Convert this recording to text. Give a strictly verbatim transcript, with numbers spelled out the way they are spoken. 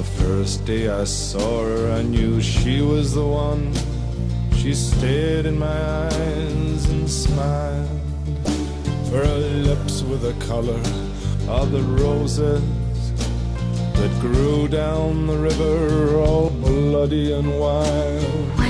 first day I saw her, I knew she was the one. She stared in my eyes and smiled, for her lips were the color of the roses that grew down the river, all bloody and wild.